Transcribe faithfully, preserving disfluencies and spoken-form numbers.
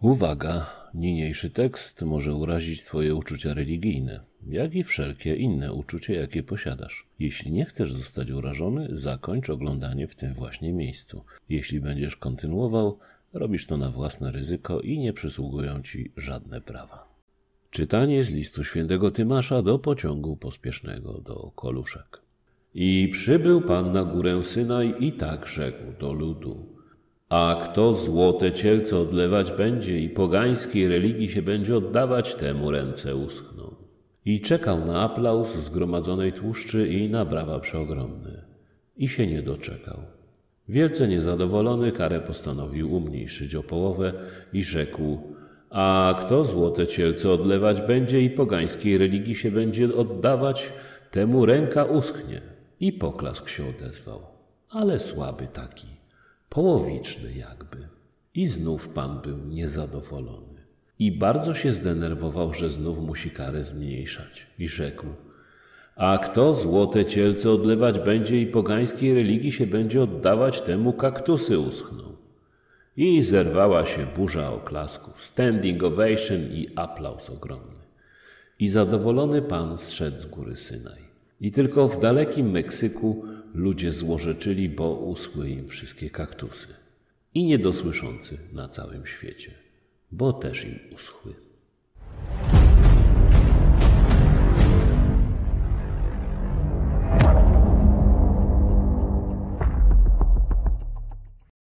Uwaga! Niniejszy tekst może urazić Twoje uczucia religijne, jak i wszelkie inne uczucie, jakie posiadasz. Jeśli nie chcesz zostać urażony, zakończ oglądanie w tym właśnie miejscu. Jeśli będziesz kontynuował, robisz to na własne ryzyko i nie przysługują Ci żadne prawa. Czytanie z listu świętego Tymasza do pociągu pospiesznego do Koluszek. I przybył Pan na górę Synaj i tak rzekł do ludu. A kto złote cielce odlewać będzie i pogańskiej religii się będzie oddawać, temu ręce uschną. I czekał na aplauz zgromadzonej tłuszczy i na brawa przeogromne. I się nie doczekał. Wielce niezadowolony karę postanowił umniejszyć o połowę i rzekł: a kto złote cielce odlewać będzie i pogańskiej religii się będzie oddawać, temu ręka uschnie. I poklask się odezwał, ale słaby taki, połowiczny jakby. I znów Pan był niezadowolony. I bardzo się zdenerwował, że znów musi karę zmniejszać. I rzekł: a kto złote cielce odlewać będzie i pogańskiej religii się będzie oddawać, temu kaktusy uschną. I zerwała się burza oklasków, standing ovation i aplauz ogromny. I zadowolony Pan zszedł z góry Synaj. I tylko w dalekim Meksyku ludzie złorzeczyli, bo uschły im wszystkie kaktusy. I niedosłyszący na całym świecie, bo też im uschły.